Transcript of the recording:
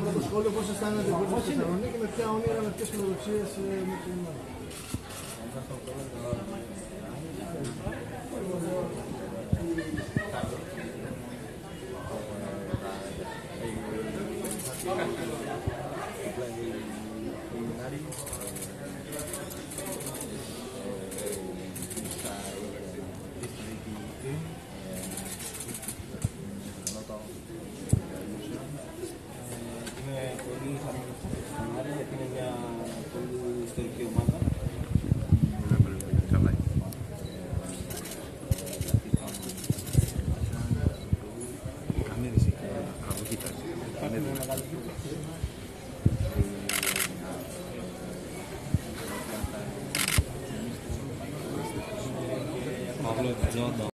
από το σχόλιο, πώς αισθάνεται η Θεσσαλονίκη και με ποια όνειρα, με ποιες φιλοδοξίες με την Είμαι πολύ χαρούμενος γιατί είναι μια πολύ ιστορική ομάδα. Pablo,